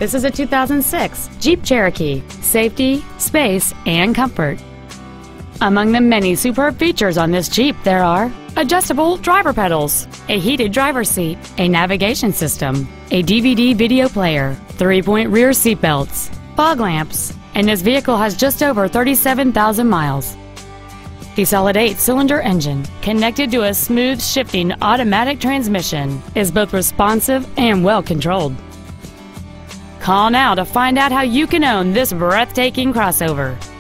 This is a 2006 Jeep Cherokee. Safety, space, and comfort. Among the many superb features on this Jeep there are adjustable driver pedals, a heated driver's seat, a navigation system, a DVD video player, 3-point rear seat belts, fog lamps, and this vehicle has just over 37,000 miles. The solid 8-cylinder engine, connected to a smooth shifting automatic transmission, is both responsive and well controlled. Call now to find out how you can own this breathtaking crossover.